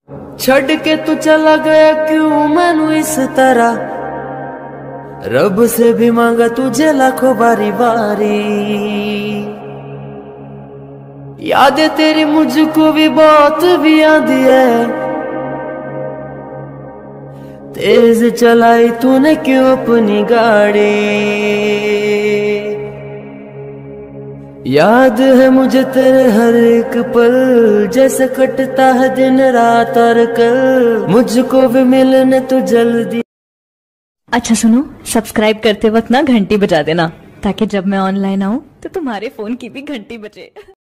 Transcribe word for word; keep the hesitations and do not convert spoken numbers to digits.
छड़ के तू चला गया क्यों मैनू इस तरह, रब से भी मांगा तुझे लाखों बारी बारी। याद तेरी मुझको भी बहुत भी आंदी है, तेज चलाई तूने क्यों अपनी गाड़ी। याद है मुझे तेरे हर एक पल, जैसे कटता है दिन रात और कल, मुझको भी मिलने तू जल्दी। अच्छा सुनो, सब्सक्राइब करते वक्त ना घंटी बजा देना, ताकि जब मैं ऑनलाइन आऊं तो तुम्हारे फोन की भी घंटी बजे।